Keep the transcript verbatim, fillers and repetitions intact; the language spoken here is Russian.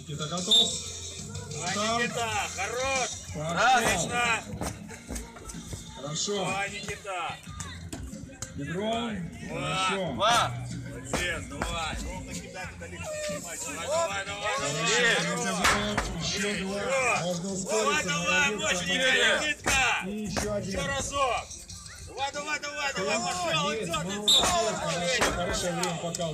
Никита готов? Давай, Никита, хорош! Отлично! Хорошо. Давай, Никита! Бедром. Хорошо. Два! Молодец, давай! Ровно кидай, кидай, давай, давай, давай! Еще два. Можно ускориться. Давай, давай, мощнее, Никитка! И еще один. Еще разок! Давай, давай, давай, давай, пошел, идет, идет! Хорошее время пока.